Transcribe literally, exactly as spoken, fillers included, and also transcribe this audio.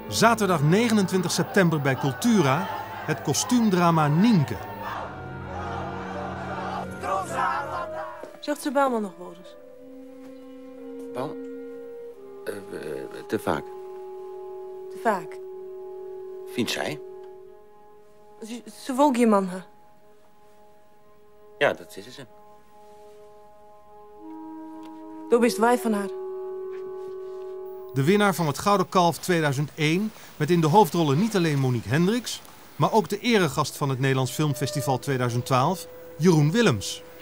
Zaterdag negenentwintig september bij Cultura, het kostuumdrama Nienke. Zegt ze Bijlman nog wel eens? Wel, uh, te vaak. Te vaak? Vindt zij? Ze, ze volgt je man, hè? Ja, dat is ze. Toen wist wij van haar. De winnaar van het Gouden Kalf tweeduizend één, met in de hoofdrollen niet alleen Monique Hendricks, maar ook de eregast van het Nederlands Filmfestival tweeduizend twaalf, Jeroen Willems.